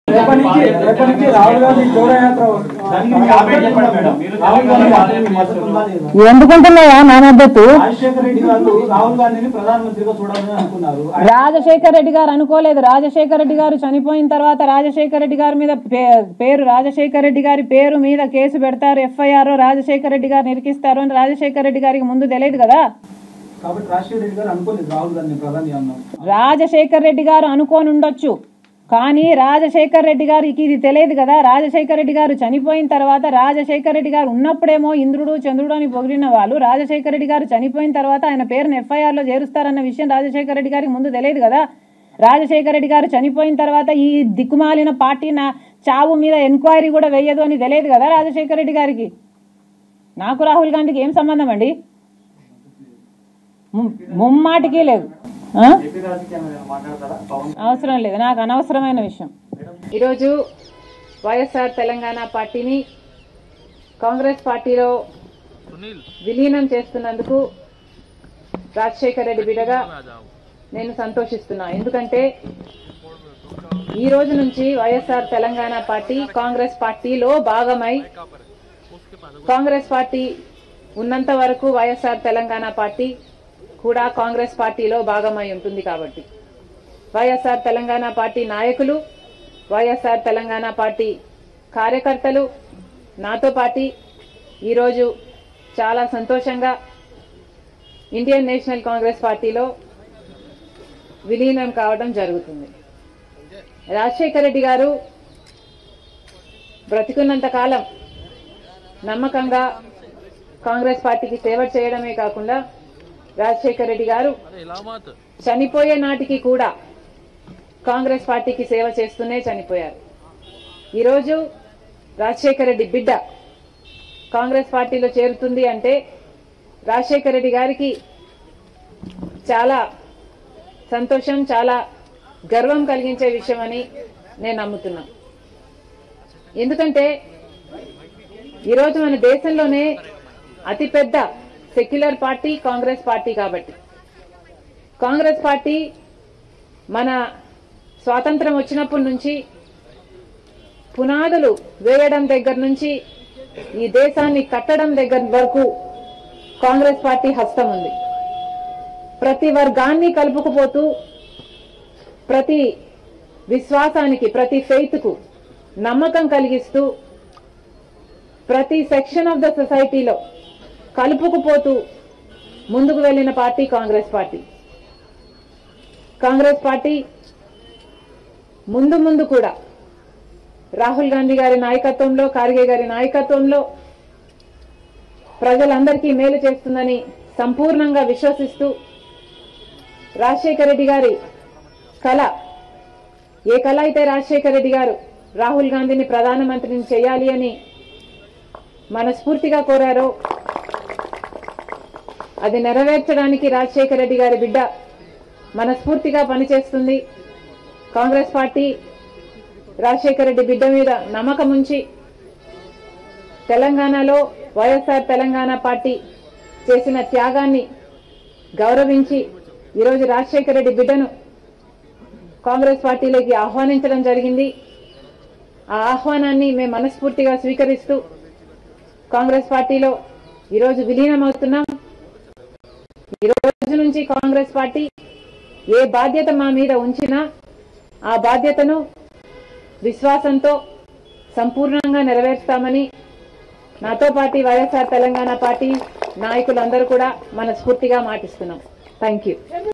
ఎందుకుంటున్నాయా నా మద్దతు? రాజశేఖర రెడ్డి గారు అనుకోలేదు. రాజశేఖర రెడ్డి గారు చనిపోయిన తర్వాత రాజశేఖర రెడ్డి గారి మీద రాజశేఖర రెడ్డి గారి పేరు మీద కేసు పెడతారు, ఎఫ్ఐఆర్ రాజశేఖర రెడ్డి గారు నిరికిస్తారు అని రాజశేఖర రెడ్డి గారికి ముందు తెలియదు కదా. రాజశేఖర రెడ్డి గారు అనుకోని ఉండొచ్చు, కానీ రాజశేఖర రెడ్డి గారికి ఇది తెలియదు కదా. రాజశేఖర రెడ్డి గారు చనిపోయిన తర్వాత రాజశేఖర రెడ్డి గారు ఉన్నప్పుడేమో ఇంద్రుడు చంద్రుడు అని పొగిడిన వాళ్ళు రాజశేఖర రెడ్డి గారు చనిపోయిన తర్వాత ఆయన పేరును ఎఫ్ఐఆర్లో చేరుస్తారన్న విషయం రాజశేఖర రెడ్డి గారికి ముందు తెలియదు కదా. రాజశేఖర రెడ్డి గారు చనిపోయిన తర్వాత ఈ దిక్కుమాలిన పార్టీ నా చావు మీద ఎంక్వైరీ కూడా వేయదు అని తెలియదు కదా రాజశేఖర రెడ్డి గారికి. నాకు రాహుల్ గాంధీకి ఏం సంబంధం అండి? ముమ్మాటికి లేదు, అవసరం లేదు, నాకు అనవసరమైన విషయం. ఈరోజు వైఎస్ఆర్ తెలంగాణ పార్టీని కాంగ్రెస్ పార్టీలో విలీనం చేస్తున్నందుకు రాజశేఖర రెడ్డి బిడ్డగా నేను సంతోషిస్తున్నా. ఎందుకంటే ఈ రోజు నుంచి వైఎస్ఆర్ తెలంగాణ పార్టీ కాంగ్రెస్ పార్టీలో భాగమై, కాంగ్రెస్ పార్టీ ఉన్నంత వరకు వైఎస్ఆర్ తెలంగాణ పార్టీ కూడా కాంగ్రెస్ పార్టీలో భాగమై ఉంటుంది. కాబట్టి వైఎస్ఆర్ తెలంగాణ పార్టీ నాయకులు, వైఎస్ఆర్ తెలంగాణ పార్టీ కార్యకర్తలు నాతో పాటు ఈరోజు చాలా సంతోషంగా ఇండియన్ నేషనల్ కాంగ్రెస్ పార్టీలో విలీనం కావడం జరుగుతుంది. రాజశేఖర రెడ్డి గారు బ్రతికున్నంత కాలం నమ్మకంగా కాంగ్రెస్ పార్టీకి సేవ చేయడమే కాకుండా రాజశేఖర రెడ్డి గారు చనిపోయే నాటికి కూడా కాంగ్రెస్ పార్టీకి సేవ చేస్తూనే చనిపోయారు. ఈరోజు రాజశేఖర రెడ్డి బిడ్డ కాంగ్రెస్ పార్టీలో చేరుతుంది అంటే రాజశేఖర రెడ్డి గారికి చాలా సంతోషం, చాలా గర్వం కలిగించే విషయం అని నేను నమ్ముతున్నా. ఎందుకంటే ఈరోజు మన దేశంలోనే అతిపెద్ద సెక్యులర్ పార్టీ కాంగ్రెస్ పార్టీ. కాబట్టి కాంగ్రెస్ పార్టీ మన స్వాతంత్రం వచ్చినప్పటి నుంచి పునాదులు వేయడం దగ్గర నుంచి ఈ దేశాన్ని కట్టడం దగ్గర వరకు కాంగ్రెస్ పార్టీ హస్తం ఉంది. ప్రతి వర్గాన్ని కలుపుకుపోతూ, ప్రతి విశ్వాసానికి, ప్రతి ఫెయిత్కు నమ్మకం కలిగిస్తూ, ప్రతి సెక్షన్ ఆఫ్ ద సొసైటీలో కలుపుకుపోతూ ముందుకు వెళ్లిన party Congress party. Congress party ముందు కూడా రాహుల్ గాంధీ గారి నాయకత్వంలో, ఖార్గే గారి నాయకత్వంలో ప్రజలందరికీ మేలు చేస్తుందని సంపూర్ణంగా విశ్వసిస్తూ, రాజశేఖర రెడ్డి గారి కళ, ఏ కళ అయితే రాజశేఖర రెడ్డి గారు రాహుల్ గాంధీని ప్రధానమంత్రిని చేయాలి అని మనస్ఫూర్తిగా కోరారో అది నెరవేర్చడానికి రాజశేఖర రెడ్డి గారి బిడ్డ మనస్ఫూర్తిగా పనిచేస్తుంది. కాంగ్రెస్ పార్టీ రాజశేఖర రెడ్డి బిడ్డ మీద నమ్మకం ఉంచి తెలంగాణలో వైఎస్ఆర్ తెలంగాణ పార్టీ చేసిన త్యాగాన్ని గౌరవించి ఈరోజు రాజశేఖర రెడ్డి బిడ్డను కాంగ్రెస్ పార్టీలోకి ఆహ్వానించడం జరిగింది. ఆ ఆహ్వానాన్ని మేము మనస్ఫూర్తిగా స్వీకరిస్తూ కాంగ్రెస్ పార్టీలో ఈరోజు విలీనమవుతున్నాం. ఈ రోజు నుంచి కాంగ్రెస్ పార్టీ ఏ బాధ్యత మా మీద ఉంచినా ఆ బాధ్యతను విశ్వాసంతో సంపూర్ణంగా నెరవేర్స్తామని నాతో పాటు వైఎస్ఆర్ తెలంగాణ పార్టీ నాయకులందరూ కూడా మనస్ఫూర్తిగా మాటిస్తున్నాం. Thank you.